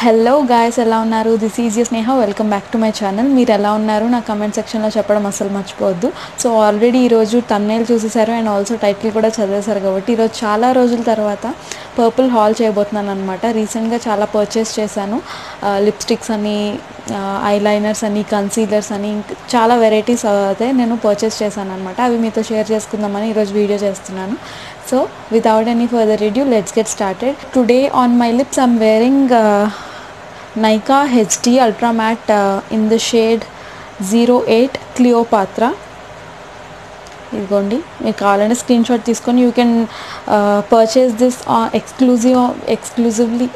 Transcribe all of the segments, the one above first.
Hello guys, ఎలా ఉన్నారు? This is you Sneha. Welcome back to my channel. మీరు ఎలా ఉన్నారు నా కమెంట్ సెక్షన్లో చెప్పడం అసలు మర్చిపోవద్దు. సో ఆల్రెడీ ఈరోజు థంబ్నెయిల్ చూసేసారు అండ్ ఆల్సో టైటిల్ కూడా చదివేశారు కాబట్టి ఈరోజు చాలా రోజుల తర్వాత పర్పుల్ హాల్ చేయబోతున్నాను అనమాట. రీసెంట్గా చాలా పర్చేస్ చేశాను. లిప్స్టిక్స్ అని, ఐలైనర్స్ అని, కన్సీలర్స్ అని, చాలా వెరైటీస్ అయితే నేను పర్చేస్ చేశాను అనమాట. అవి మీతో షేర్ చేసుకుందామని ఈరోజు వీడియో చేస్తున్నాను. So without any further ado, let's get started. Today on my lips I'm wearing Nykaa HD Ultra Matte in the shade 08 Cleopatra. ఇదిగోండి, మీకు కావాలంటే స్క్రీన్ షాట్ తీసుకొని you can purchase this exclusively.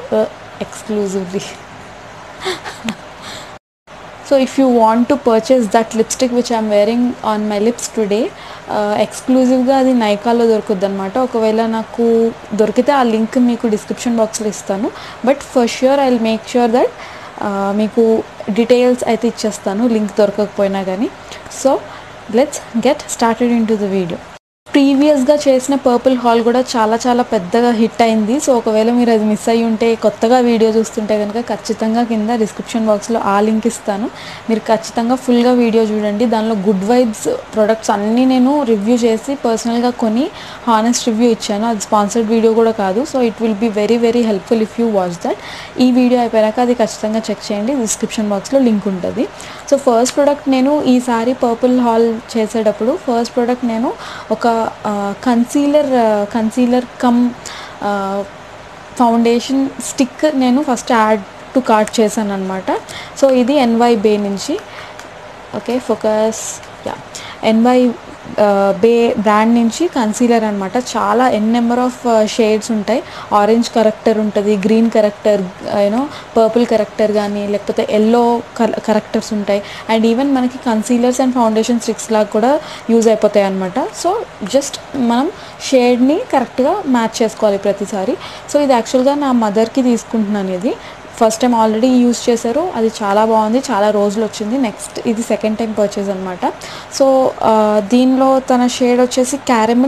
So if you want to purchase that lipstick which I am wearing on my lips today, ఎక్స్క్లూజివ్గా అది నైకాలో దొరుకుద్ది అనమాట. ఒకవేళ నాకు దొరికితే ఆ లింక్ మీకు డిస్క్రిప్షన్ బాక్స్లో ఇస్తాను. But for sure I will make sure that మీకు డీటెయిల్స్ అయితే ఇచ్చేస్తాను, లింక్ దొరకకపోయినా కానీ. So let's get started into the video. ప్రీవియస్గా చేసిన పర్పుల్ హాల్ కూడా చాలా పెద్దగా హిట్ అయింది. సో ఒకవేళ మీరు అది మిస్ అయ్యి ఉంటే, కొత్తగా వీడియో చూస్తుంటే కనుక ఖచ్చితంగా కింద డిస్క్రిప్షన్ బాక్స్లో ఆ లింక్ ఇస్తాను. మీరు ఖచ్చితంగా ఫుల్గా వీడియో చూడండి. దానిలో గుడ్ వైబ్స్ ప్రొడక్ట్స్ అన్నీ నేను రివ్యూ చేసి పర్సనల్గా కొని హానెస్ట్ రివ్యూ ఇచ్చాను. అది స్పాన్సర్డ్ వీడియో కూడా కాదు. So it will be very helpful if you watch that. ఈ వీడియో అయిపోయాక అది ఖచ్చితంగా చెక్ చేయండి, డిస్క్రిప్షన్ బాక్స్లో లింక్ ఉంటుంది. సో ఫస్ట్ ప్రోడక్ట్ నేను ఈసారి పర్పుల్ హాల్ చేసేటప్పుడు ఫస్ట్ ప్రోడక్ట్ నేను ఒక కన్సీలర్ కమ్ ఫౌండేషన్ స్టిక్ నేను ఫస్ట్ యాడ్ టు కార్ట్ చేశాను అనమాట. సో ఇది NY బే నుంచి. Okay, focus. NY Bae brand నుంచి కన్సీలర్ అనమాట. చాలా నెంబర్ ఆఫ్ షేడ్స్ ఉంటాయి. ఆరెంజ్ కరెక్టర్ ఉంటుంది, గ్రీన్ కరెక్టర్, పర్పుల్ కరెక్టర్ కానీ, లేకపోతే ఎల్లో కరెక్టర్స్ ఉంటాయి. అండ్ ఈవెన్ మనకి కన్సీలర్స్ అండ్ ఫౌండేషన్ స్టిక్స్ లాగా కూడా యూజ్ అయిపోతాయి అనమాట. సో జస్ట్ మనం షేడ్ని కరెక్ట్గా మ్యాచ్ చేసుకోవాలి ప్రతిసారి. సో ఇది యాక్చువల్గా నా మదర్కి తీసుకుంటున్నాను. ఇది ఫస్ట్ టైం ఆల్రెడీ యూజ్ చేశారు, అది చాలా బాగుంది, చాలా రోజులు వచ్చింది. నెక్స్ట్ ఇది సెకండ్ టైం పర్చేజ్ అనమాట. సో దీనిలో తన షేడ్ వచ్చేసి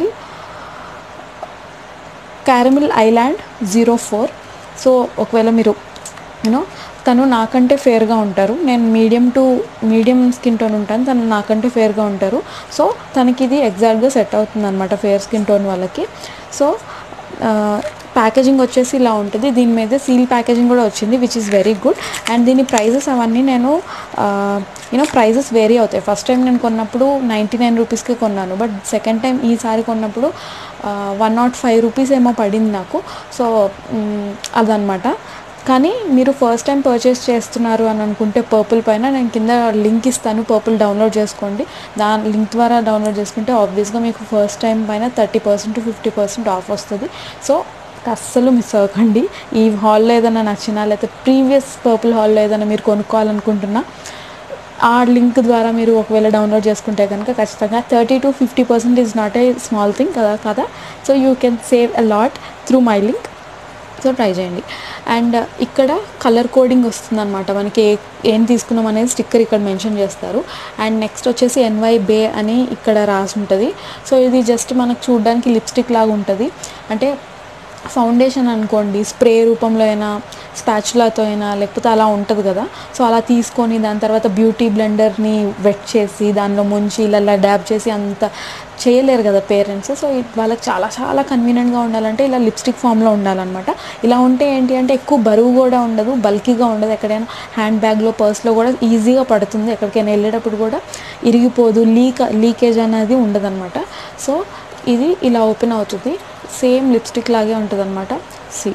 క్యారమిల్ ఐలాండ్ 04. సో ఒకవేళ మీరు తను నాకంటే ఫేర్గా ఉంటారు, నేను మీడియం స్కిన్ టోన్ ఉంటాను, తను నాకంటే ఫేర్గా ఉంటారు. సో తనకి ఇది ఎగ్జాక్ట్గా సెట్ అవుతుంది అనమాట, ఫేర్ స్కిన్ టోన్ వాళ్ళకి. సో ప్యాకేజింగ్ వచ్చేసి ఇలా ఉంటుంది. దీని మీద సీల్ ప్యాకేజింగ్ కూడా వచ్చింది, which is very good. And దీని ప్రైజెస్ అవన్నీ నేను ప్రైజెస్ వేరీ అవుతాయి. ఫస్ట్ టైం నేను కొన్నప్పుడు 99 రూపీస్కి కొన్నాను, బట్ సెకండ్ టైం ఈసారి కొన్నప్పుడు 105 రూపీస్ ఏమో పడింది నాకు. సో అదనమాట. కానీ మీరు ఫస్ట్ టైం పర్చేస్ చేస్తున్నారు అని అనుకుంటే పర్పుల్ పైన నేను కింద లింక్ ఇస్తాను, పర్పుల్ డౌన్లోడ్ చేసుకోండి. దాని లింక్ ద్వారా డౌన్లోడ్ చేసుకుంటే ఆబ్వియస్గా మీకు ఫస్ట్ టైం పైన 30% to 50% ఆఫ్ వస్తుంది. సో అస్సలు మిస్ అవ్వకండి. ఈ హాల్లో ఏదైనా నచ్చినా, లేకపోతే ప్రీవియస్ పర్పుల్ హాల్లో ఏదైనా మీరు కొనుక్కోవాలనుకుంటున్నా, ఆ లింక్ ద్వారా మీరు ఒకవేళ డౌన్లోడ్ చేసుకుంటే కనుక ఖచ్చితంగా 30 to 50% is not a small thing కదా. So you can save a lot through my link. So try చేయండి. అండ్ ఇక్కడ కలర్ కోడింగ్ వస్తుంది అనమాట, మనకి ఏం తీసుకున్నాం అనేది స్టిక్కర్ ఇక్కడ మెన్షన్ చేస్తారు. అండ్ నెక్స్ట్ వచ్చేసి NY బే అని ఇక్కడ రాసి ఉంటుంది. సో ఇది జస్ట్ మనకు చూడడానికి లిప్స్టిక్ లాగా ఉంటుంది. అంటే ఫౌండేషన్ అనుకోండి, స్ప్రే రూపంలో అయినా, స్పాచులాతో అయినా, లేకపోతే అలా ఉంటుంది కదా. సో అలా తీసుకొని దాని తర్వాత బ్యూటీ బ్లెండర్ని వెట్ చేసి దానిలో ముంచి ఇలా డ్యాబ్ చేసి అంత చేయలేరు కదా పేరెంట్స్. సో వాళ్ళకి చాలా కన్వీనియంట్గా ఉండాలంటే ఇలా లిప్స్టిక్ ఫామ్లో ఉండాలన్నమాట. ఇలా ఉంటే ఏంటి అంటే ఎక్కువ బరువు కూడా ఉండదు, బల్కీగా ఉండదు. ఎక్కడైనా హ్యాండ్ బ్యాగ్లో, పర్స్లో కూడా ఈజీగా పడుతుంది. ఎక్కడికైనా వెళ్ళేటప్పుడు కూడా ఇరిగిపోదు, లీకేజ్ అనేది ఉండదన్నమాట. సో ఇది ఇలా ఓపెన్ అవుతుంది, సేమ్ లిప్స్టిక్ లాగే ఉంటుంది అనమాట. సి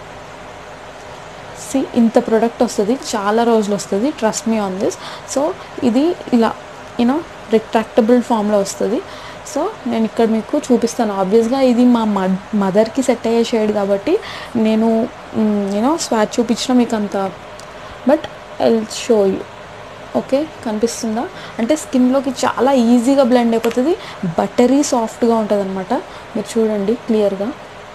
ఇంత ప్రోడక్ట్ వస్తుంది, చాలా రోజులు వస్తుంది, trust me on this. So ఇది ఇలా రిట్రాక్టబుల్ ఫామ్లో వస్తుంది. సో నేను ఇక్కడ మీకు చూపిస్తాను. ఆబ్వియస్గా ఇది మా మదర్కి సెట్ అయ్యే షేడ్ కాబట్టి నేను స్వాచ్ చూపించిన మీకు అంత, but I will show you. Okay, కనిపిస్తుందా? అంటే స్కిన్లోకి చాలా ఈజీగా బ్లెండ్ అయిపోతుంది, బటరీ సాఫ్ట్గా ఉంటుంది అనమాట. మీరు చూడండి క్లియర్గా,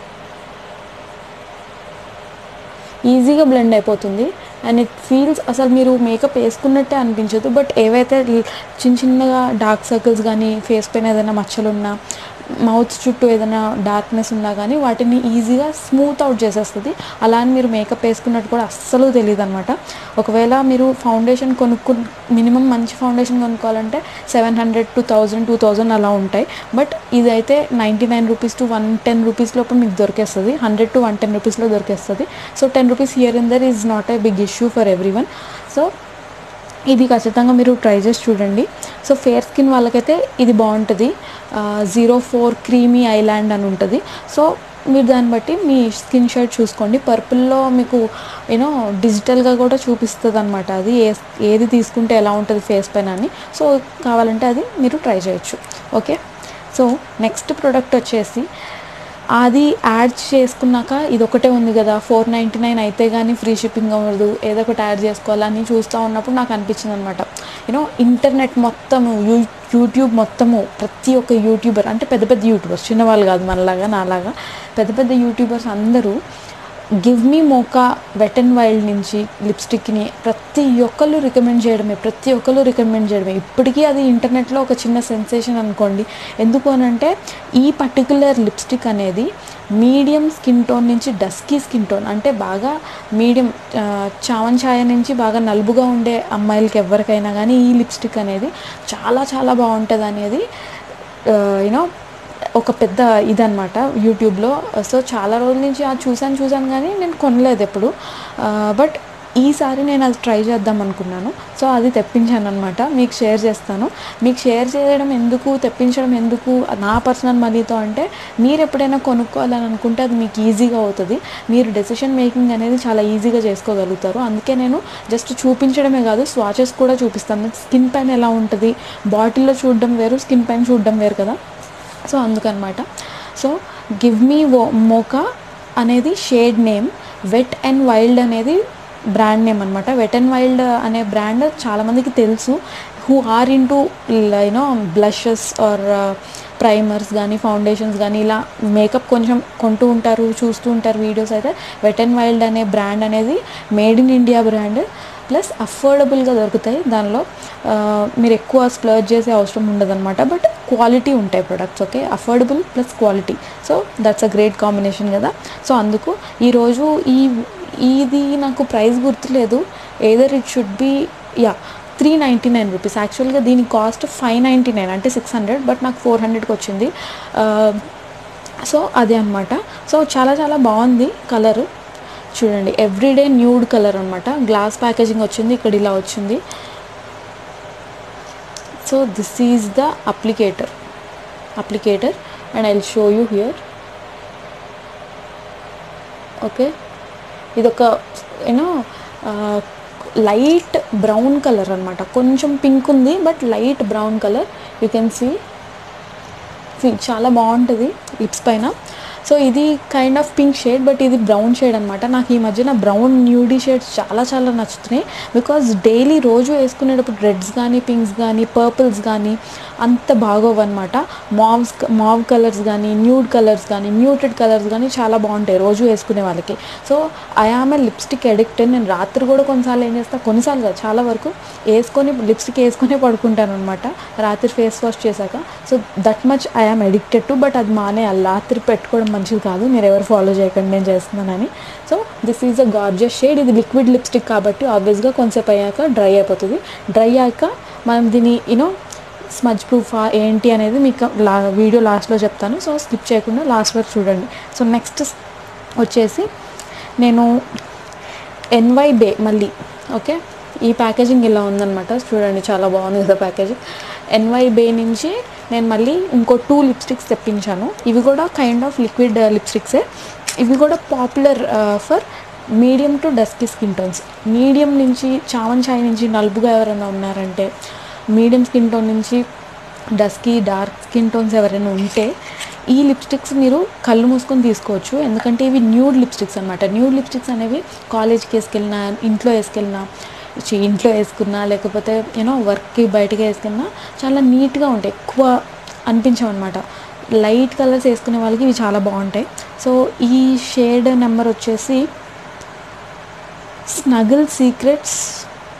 ఈజీగా బ్లెండ్ అయిపోతుంది. అండ్ ఇట్ ఫీల్స్ అసలు మీరు మేకప్ వేసుకున్నట్టే అనిపించదు. బట్ ఏవైతే చిన్నగా డార్క్ సర్కిల్స్ కానీ, ఫేస్ పైన ఏదైనా మచ్చలున్నా, మౌత్ చుట్టూ ఏదైనా డార్క్నెస్ ఉన్నా కానీ వాటిని ఈజీగా స్మూత్ అవుట్ చేసేస్తుంది. అలా అని మీరు మేకప్ వేసుకున్నట్టు కూడా అస్సలు తెలియదు అనమాట. ఒకవేళ మీరు ఫౌండేషన్ మినిమం మంచి ఫౌండేషన్ కొనుక్కోవాలంటే 700 to 1000 2000 అలా ఉంటాయి. బట్ ఇదైతే 99 రూపీస్ టు 110 రూపీస్ లోపు మీకు దొరికేస్తుంది. 100 to 110 రూపీస్లో దొరికేస్తుంది. So 10 rupees here and there is not a big issue for everyone. సో ఇది ఖచ్చితంగా మీరు ట్రై చేసి చూడండి. సో ఫేర్ స్కిన్ వాళ్ళకైతే ఇది బాగుంటుంది. 04 క్రీమీ ఐలాండ్ అని ఉంటుంది. సో మీరు దాన్ని బట్టి మీ స్కిన్ షేడ్ చూసుకోండి. పర్పుల్లో మీకు యూనో డిజిటల్గా కూడా చూపిస్తుంది అనమాట, అది ఏది తీసుకుంటే ఎలా ఉంటుంది ఫేస్ పైన అని. సో కావాలంటే అది మీరు ట్రై చేయొచ్చు. ఓకే, సో నెక్స్ట్ ప్రోడక్ట్ వచ్చేసి అది యాడ్ చేసుకున్నాక ఇది ఒకటే ఉంది కదా 499 అయితే కానీ ఫ్రీ షిప్పింగ్ అవ్వదు, ఏదో ఒకటి యాడ్ చేసుకోవాలని చూస్తూ ఉన్నప్పుడు నాకు అనిపించింది అనమాట. యూనో ఇంటర్నెట్ మొత్తము యూట్యూబ్ మొత్తము ప్రతి ఒక్క యూట్యూబర్ అంటే పెద్ద పెద్ద యూట్యూబర్స్, చిన్నవాళ్ళు కాదు మనలాగా నాలాగా, పెద్ద పెద్ద యూట్యూబర్స్ అందరూ give me mocha wet and wild నుంచి లిప్స్టిక్ని ప్రతి ఒక్కళ్ళు రికమెండ్ చేయడమే. ఇప్పటికీ అది ఇంటర్నెట్లో ఒక చిన్న సెన్సేషన్ అనుకోండి. ఎందుకు అనంటే ఈ పర్టికులర్ లిప్స్టిక్ అనేది మీడియం స్కిన్ టోన్ నుంచి డస్కీ స్కిన్ టోన్ అంటే బాగా మీడియం చావన్ ఛాయ నుంచి బాగా నలుపుగా ఉండే అమ్మాయిలకి ఎవరికైనా కానీ ఈ లిప్స్టిక్ అనేది చాలా చాలా బాగుంటుంది అనేది యూనో ఒక పెద్ద ఇదనమాట యూట్యూబ్లో. సో చాలా రోజుల నుంచి అది చూశాను కానీ నేను కొనలేదు ఎప్పుడు. బట్ ఈసారి నేను అది ట్రై చేద్దాం అనుకున్నాను. సో అది తెప్పించాను అనమాట, మీకు షేర్ చేస్తాను. మీకు షేర్ చేయడం ఎందుకు, తెప్పించడం ఎందుకు నా పర్సనల్ మనీతో అంటే మీరు ఎప్పుడైనా కొనుక్కోవాలని అనుకుంటే అది మీకు ఈజీగా అవుతుంది. మీరు డెసిషన్ మేకింగ్ అనేది చాలా ఈజీగా చేసుకోగలుగుతారు. అందుకే నేను జస్ట్ చూపించడమే కాదు స్వాచెస్ కూడా చూపిస్తాను. స్కిన్ పైన ఎలా ఉంటుంది, బాటిల్లో చూడడం వేరు, స్కిన్ పైన చూడడం వేరు కదా. సో అందుకనమాట. సో గివ్ మీ మోకా అనేది shade name, wet and wild అనేది బ్రాండ్ నేమ్ అనమాట. వెట్ అండ్ వైల్డ్ అనే బ్రాండ్ చాలామందికి తెలుసు, who are into you know blushes or primers కానీ ఫౌండేషన్స్ కానీ ఇలా మేకప్ కొంచెం కొంటూ ఉంటారు, చూస్తూ ఉంటారు వీడియోస్. అయితే వెట్ అండ్ వైల్డ్ అనే బ్రాండ్ అనేది made in India brand, plus అఫోర్డబుల్గా దొరుకుతాయి. దానిలో మీరు ఎక్కువ స్ప్లర్జ్ చేసే అవసరం ఉండదన్నమాట. బట్ క్వాలిటీ ఉంటాయి products. Okay, affordable plus quality. So that's a great combination కదా. సో అందుకు ఈరోజు ఇది నాకు ప్రైస్ గుర్తులేదు, either it should be 399 rupees. యాక్చువల్గా దీని కాస్ట్ 599 అంటే 600, బట్ నాకు 400కి వచ్చింది. సో అదే అనమాట. సో చాలా చాలా బాగుంది కలరు. చూడండి, ఎవ్రీడే న్యూడ్ కలర్ అనమాట. గ్లాస్ ప్యాకేజింగ్ వచ్చింది, ఇక్కడ ఇలా వచ్చింది. So this is the applicator and I will show you here. Okay, ఇదొక యూనో లైట్ బ్రౌన్ కలర్ అనమాట. కొంచెం పింక్ ఉంది but light brown colour. You can see చాలా బాగుంటుంది లిప్స్ పైన. సో ఇది kind of pink shade, but ఇది brown shade అనమాట. నాకు ఈ మధ్యన బ్రౌన్ న్యూడీ షేడ్స్ చాలా చాలా నచ్చుతున్నాయి. బికాజ్ డైలీ రోజు వేసుకునేటప్పుడు రెడ్స్ కానీ పింక్స్ కానీ పర్పుల్స్ కానీ అంత బాగోవన్నమాట. మావ్ కలర్స్ కానీ న్యూడ్ కలర్స్ కానీ మ్యూటెడ్ కలర్స్ కానీ చాలా బాగుంటాయి రోజు వేసుకునే వాళ్ళకి. So I am a lipstick addicted. నేను రాత్రి కూడా కొన్నిసార్లు ఏం చేస్తాను, కొన్నిసార్లు కాదు చాలా వరకు లిప్స్టిక్ వేసుకొని పడుకుంటాను అనమాట రాత్రి ఫేస్ వాష్ చేశాక. So that much I am addicted to. But అది రాత్రి పెట్టుకోవడం మంచిది కాదు, మీరు ఎవరు ఫాలో చేయకండి నేను చేస్తున్నానని. So this is a gorgeous shade. ఇది లిక్విడ్ లిప్స్టిక్ కాబట్టి ఆబ్వియస్గా కొంచెంసేపు అయ్యాక డ్రై అయిపోతుంది. డ్రై అయ్యాక మనం దీన్ని స్మజ్ ప్రూఫ్ ఏంటి అనేది మీకు వీడియో లాస్ట్లో చెప్తాను. సో స్కిప్ చేయకుండా లాస్ట్ వరకు చూడండి. సో నెక్స్ట్ వచ్చేసి నేను ఎన్వై బే మళ్ళీ. ఓకే, ఈ ప్యాకేజింగ్ ఇలా ఉందన్నమాట. చూడండి చాలా బాగుంది కదా ప్యాకేజింగ్. ఎన్వై బే నుంచి నేను మళ్ళీ ఇంకో 2 లిప్స్టిక్స్ తెప్పించాను. ఇవి కూడా కైండ్ ఆఫ్ లిక్విడ్ లిప్స్టిక్సే. ఇవి కూడా popular for medium to dusky skin tones. Medium నుంచి చావన్ ఛాయ్ నుంచి నలుపుగా ఎవరైనా ఉన్నారంటే, మీడియం స్కిన్ టోన్ నుంచి డస్కీ డార్క్ స్కిన్ టోన్స్ ఎవరైనా ఉంటే ఈ లిప్స్టిక్స్ మీరు కళ్ళు మూసుకొని తీసుకోవచ్చు. ఎందుకంటే ఇవి న్యూడ్ లిప్స్టిక్స్ అనమాట. న్యూడ్ లిప్స్టిక్స్ అనేవి కాలేజ్కి వేసుకెళ్ళినా, ఇంట్లో వేసుకున్నా లేకపోతే వర్క్కి బయటకి వేసుకున్నా చాలా నీట్గా ఉంటాయి, ఎక్కువ అనిపించవన్నమాట. లైట్ కలర్స్ వేసుకునే వాళ్ళకి ఇవి చాలా బాగుంటాయి. సో ఈ షేడ్ నెంబర్ వచ్చేసి snuggle secrets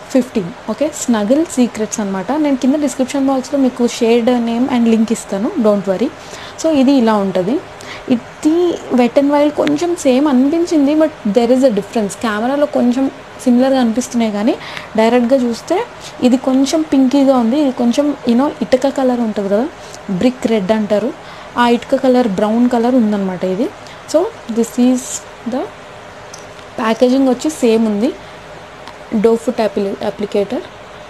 15. Okay, snuggle secrets అనమాట. నేను కింద డిస్క్రిప్షన్ బాక్స్లో మీకు షేడ్ నేమ్ అండ్ లింక్ ఇస్తాను, డోంట్ వరీ. సో ఇది ఇలా ఉంటుంది. ఇది వెట్ అండ్ వైల్డ్ కొంచెం సేమ్ అనిపించింది, but there is a difference. కెమెరాలో కొంచెం సిమిలర్గా అనిపిస్తున్నాయి కానీ డైరెక్ట్గా చూస్తే ఇది కొంచెం పింకీగా ఉంది, ఇది కొంచెం ఇటుక కలర్ ఉంటుంది కదా, బ్రిక్ రెడ్ అంటారు, ఆ ఇటుక కలర్ బ్రౌన్ కలర్ ఉందన్నమాట ఇది. So this is the packaging వచ్చి సేమ్ ఉంది. డోఫుట్ అప్లికేటర్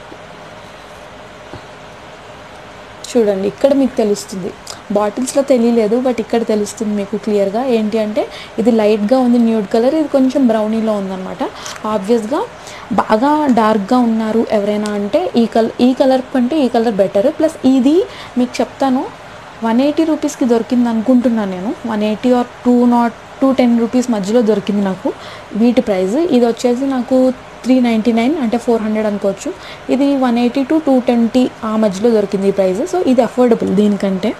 చూడండి, ఇక్కడ మీకు తెలుస్తుంది. బాటిల్స్లో తెలియలేదు, బట్ ఇక్కడ తెలుస్తుంది మీకు క్లియర్గా. ఏంటి అంటే ఇది లైట్గా ఉంది న్యూడ్ కలర్, ఇది కొంచెం బ్రౌనీలో ఉందన్నమాట. ఆబ్వియస్గా బాగా డార్క్గా ఉన్నారు ఎవరైనా అంటే ఈ కలర్ కంటే ఈ కలర్ బెటర్. ప్లస్ ఇది మీకు చెప్తాను, 180 రూపీస్కి దొరికింది అనుకుంటున్నాను నేను. 180 ఆర్ 210 రూపీస్ మధ్యలో దొరికింది నాకు వీటి ప్రైస్. ఇది వచ్చేసి నాకు 399 అంటే 400 అనుకోవచ్చు. ఇది 180 to 220 ఆ మధ్యలో దొరికింది ఈ ప్రైస్. సో ఇది అఫోర్డబుల్ దీనికంటే.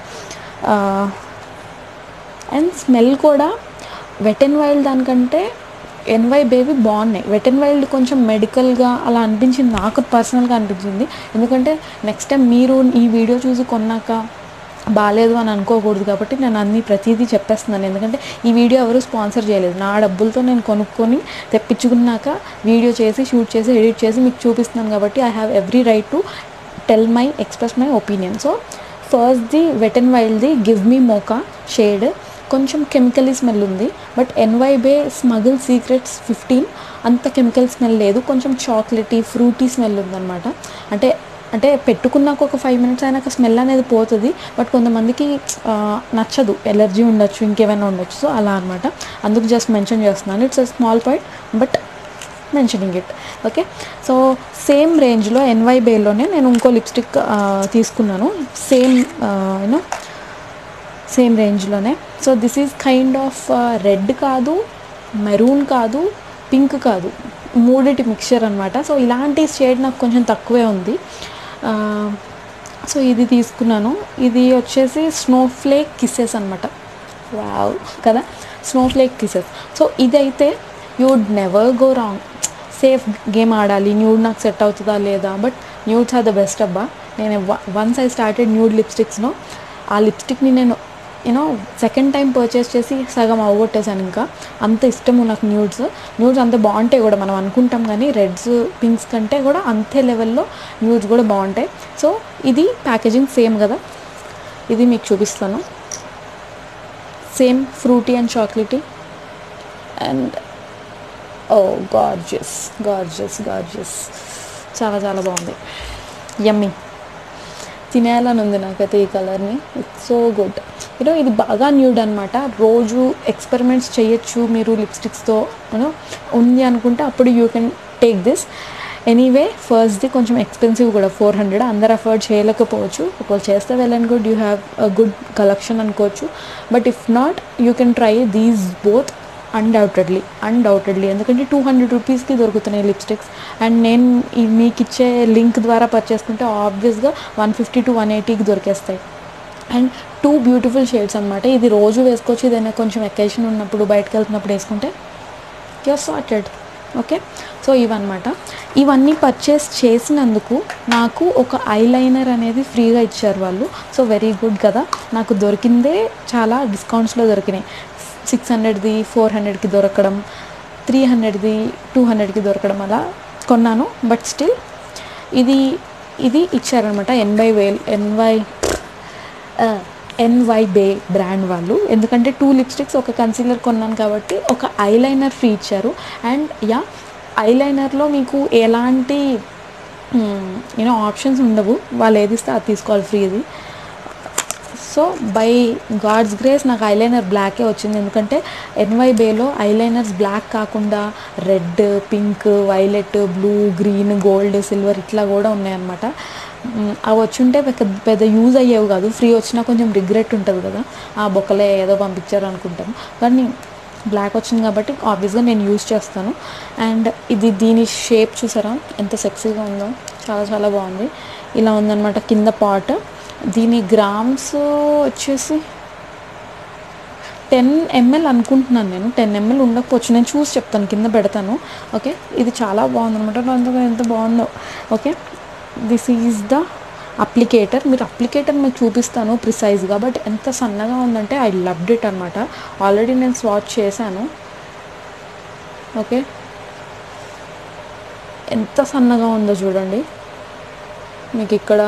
అండ్ స్మెల్ కూడా వెట్ అండ్ వైల్డ్ దానికంటే ఎన్వై బేబీ బాగున్నాయి. వెట్ అండ్ వైల్డ్ కొంచెం మెడికల్గా అలా అనిపించింది, నాకు పర్సనల్గా అనిపించింది. ఎందుకంటే నెక్స్ట్ టైం మీరు ఈ వీడియో చూసి కొన్నాక బాగాలేదు అని అనుకోకూడదు కాబట్టి నేను ప్రతిదీ చెప్పేస్తున్నాను. ఎందుకంటే ఈ వీడియో ఎవరు స్పాన్సర్ చేయలేదు, నా డబ్బులతో నేను కొనుక్కొని తెప్పించుకున్నాక వీడియో చేసి షూట్ చేసి ఎడిట్ చేసి మీకు చూపిస్తున్నాను కాబట్టి I have every right to express my opinion. So first the wet and వైల్డ్ది గివ్ మీ మోకా షేడ్ కొంచెం కెమికలీ స్మెల్ ఉంది, but NY Bae snuggle secrets 15 అంత కెమికల్ స్మెల్ లేదు, కొంచెం చాక్లెటీ ఫ్రూటీ స్మెల్ ఉందన్నమాట. అంటే పెట్టుకున్నాక ఒక 5 minutes అయినాక స్మెల్ అనేది పోతుంది, బట్ కొంతమందికి నచ్చదు, ఎలర్జీ ఉండొచ్చు, ఇంకేమైనా ఉండొచ్చు. సో అలా అనమాట, అందుకు జస్ట్ మెన్షన్ చేస్తున్నాను. It's a small point but mentioning it. Okay, so same రేంజ్లో ఎన్వై బేలోనే నేను ఇంకో లిప్స్టిక్ తీసుకున్నాను, సేమ్ రేంజ్లోనే. So this is kind of red కాదు, మెరూన్ కాదు, పింక్ కాదు, మూడిటి మిక్చర్ అనమాట. సో ఇలాంటి షేడ్ నాకు కొంచెం తక్కువే ఉంది. సో ఇది తీసుకున్నాను. ఇది వచ్చేసి స్నోఫ్లేక్ కిసెస్ అనమాట. వావ్ కదా, స్నోఫ్లేక్ కిసెస్. సో ఇదైతే you would never go wrong. Safe game ఆడాలి, న్యూడ్ నాకు సెట్ అవుతుందా లేదా, but nudes are the best అబ్బా. నేను వన్స్ ఐ స్టార్టెడ్ న్యూడ్ లిప్స్టిక్స్లో ఆ లిప్స్టిక్ని నేను సెకండ్ టైం పర్చేస్ చేసి సగం అవగొట్టేశాను. ఇంకా అంత ఇష్టము నాకు న్యూడ్స్ అంత బాగుంటాయి కూడా, మనం అనుకుంటాం కానీ రెడ్స్ పింక్స్ కంటే కూడా అంతే లెవెల్లో న్యూడ్స్ కూడా బాగుంటాయి. సో ఇది ప్యాకేజింగ్ సేమ్ కదా, ఇది మీకు చూపిస్తాను. Same fruity and chocolatey and oh gorgeous చాలా చాలా బాగుంది, యమ్మీ. తినేయాలని ఉంది నాకైతే ఈ కలర్ని. It's so good. ఇది బాగా న్యూడ్ అనమాట. రోజు ఎక్స్పెరిమెంట్స్ చేయొచ్చు మీరు లిప్స్టిక్స్తో ఉంది అనుకుంటే అప్పుడు you can take this. Anyway ఫస్ట్ది కొంచెం ఎక్స్పెన్సివ్ కూడా, 400 అందరు అఫోర్డ్ చేయలేకపోవచ్చు. ఒకవేళ చేస్తే well and good, you have a good collection అనుకోవచ్చు. But if not you can try these both undoubtedly. ఎందుకంటే 200 రూపీస్కి దొరుకుతున్నాయి లిప్స్టిక్స్. అండ్ నేను మీకు ఇచ్చే లింక్ ద్వారా పర్చేస్ చేసుకుంటే ఆబ్వియస్గా 150 to 180కి దొరికేస్తాయి. అండ్ 2 బ్యూటిఫుల్ షేడ్స్ అనమాట. ఇది రోజు వేసుకోవచ్చు, ఏదైనా కొంచెం వెకేషన్ ఉన్నప్పుడు బయటకు వెళ్తున్నప్పుడు వేసుకుంటే యూఆర్ సార్టెడ్. ఓకే, సో ఇవన్నీ పర్చేస్ చేసినందుకు నాకు ఒక ఐలైనర్ అనేది ఫ్రీగా ఇచ్చారు వాళ్ళు. సో వెరీ గుడ్ కదా, నాకు దొరికిందే చాలా డిస్కౌంట్స్లో దొరికినాయి. 600ది 400కి దొరకడం, 300ది 200కి దొరకడం అలా కొన్నాను. బట్ స్టిల్ ఇది ఇచ్చారనమాట ఎన్వై బే బ్రాండ్ వాళ్ళు. ఎందుకంటే 2 లిప్స్టిక్స్ ఒక కన్సీలర్ కొన్నాను కాబట్టి ఒక ఐలైనర్ ఫ్రీ ఇచ్చారు. అండ్ ఐలైనర్లో మీకు ఎలాంటి ఆప్షన్స్ ఉండవు, వాళ్ళు ఏది ఇస్తే అది తీసుకోవాలి ఫ్రీది. సో బై గాడ్స్ గ్రేస్ నాకు ఐలైనర్ బ్లాకే వచ్చింది. ఎందుకంటే ఎన్వై బేలో ఐలైనర్స్ బ్లాక్ కాకుండా red, pink, violet, blue, green, gold, silver ఇట్లా కూడా ఉన్నాయన్నమాట. అవి వచ్చుంటే పెద్ద యూజ్ అయ్యేవి కాదు. ఫ్రీ వచ్చినా కొంచెం రిగ్రెట్ ఉంటుంది కదా, ఆ బొక్కలే ఏదో పంపించారు అనుకుంటాం. కానీ బ్లాక్ వచ్చింది కాబట్టి ఆబ్వియస్గా నేను యూజ్ చేస్తాను. అండ్ దీని షేప్ చూసారా ఎంత సెక్సీగా ఉందో, చాలా చాలా బాగుంది. ఇలా ఉందన్నమాట కింద పాట్. దీని గ్రామ్స్ వచ్చేసి 10 ml అనుకుంటున్నాను నేను. 10 ml ఉండకపోవచ్చు, నేను చూసి చెప్తాను, కింద పెడతాను. ఓకే, ఇది చాలా బాగుందనమాట, అందుకని ఎంత బాగుందో. Okay, this is the applicator. మీరు అప్లికేటర్ మీకు చూపిస్తాను ప్రిసైజ్గా, బట్ ఎంత సన్నగా ఉందంటే ఐ లవ్డ్ ఇట్ అనమాట. ఆల్రెడీ నేను స్వాచ్ చేశాను. ఓకే, ఎంత సన్నగా ఉందో చూడండి. మీకు ఇక్కడ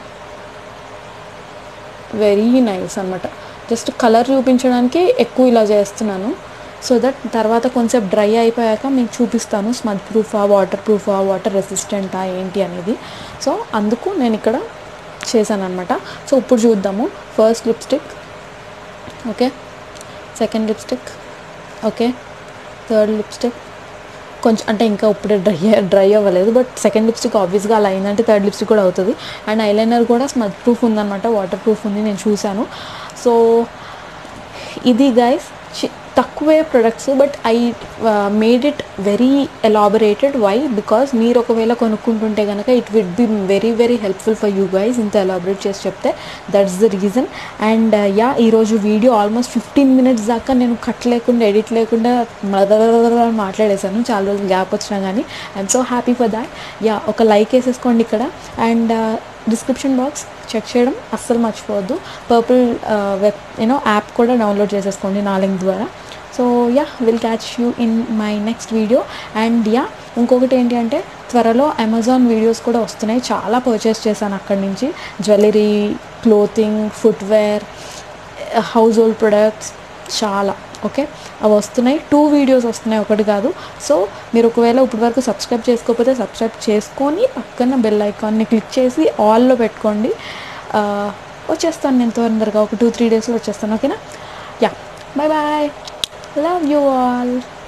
వెరీ నైస్ అనమాట. జస్ట్ కలర్ చూపించడానికి ఎక్కువ ఇలా చేస్తున్నాను, సో దట్ తర్వాత కొంచెం డ్రై అయిపోయాక మీకు చూపిస్తాను స్మజ్ ప్రూఫా, వాటర్ ప్రూఫా, వాటర్ రెసిస్టెంటా ఏంటి అనేది. సో అందుకు నేను ఇక్కడ చేశాను అనమాట. సో ఇప్పుడు చూద్దాము. First lipstick, okay, second lipstick, okay, third lipstick. కొంచెం అంటే ఇంకా ఇప్పుడే డ్రై అవ్వలేదు, బట్ సెకండ్ లిప్స్టిక్ ఆబ్వియస్గా అలా అయిందంటే థర్డ్ లిప్స్టిక్ కూడా అవుతుంది. అండ్ ఐలైనర్ కూడా స్మజ్ ప్రూఫ్ ఉందన్నమాట, వాటర్ ప్రూఫ్ ఉంది, నేను చూశాను. సో ఇది గైస్ తక్కువే products, but I made it very elaborated. Why? Because మీరు ఒకవేళ కొనుక్కుంటుంటే కనుక it would be very very helpful for you guys, ఇంత ఎలాబరేట్ చేసి చెప్తే. That's the reason. And yeah, ఈరోజు వీడియో ఆల్మోస్ట్ 15 minutes దాకా నేను కట్ లేకుండా, ఎడిట్ లేకుండా మాట్లాడేశాను, చాలా రోజులు గ్యాప్ వచ్చినా కానీ. I'm so happy for that. Yeah, ఒక లైక్ వేసేసుకోండి ఇక్కడ. అండ్ డిస్క్రిప్షన్ బాక్స్ చెక్ చేయడం అస్సలు మర్చిపోవద్దు. పర్పుల్ యాప్ కూడా డౌన్లోడ్ చేసేసుకోండి నా లింక్ ద్వారా. So yeah, will catch you in my next video. And yeah, ఇంకొకటి ఏంటి అంటే త్వరలో అమెజాన్ వీడియోస్ కూడా వస్తున్నాయి. చాలా పర్చేస్ చేశాను అక్కడి నుంచి, jewellery, clothing, footwear, household products చాలా. ఓకే, అవి వస్తున్నాయి. 2 వీడియోస్ వస్తున్నాయి, ఒకటి కాదు. సో మీరు ఒకవేళ ఇప్పటి వరకు సబ్స్క్రైబ్ చేసుకోకపోతే సబ్స్క్రైబ్ చేసుకొని పక్కన బెల్ ఐకాన్ని క్లిక్ చేసి ఆల్లో పెట్టుకోండి. వచ్చేస్తాను నేను తొందరగా, ఒక 2-3 daysలో వచ్చేస్తాను. ఓకేనా? Yeah, bye bye, love you all.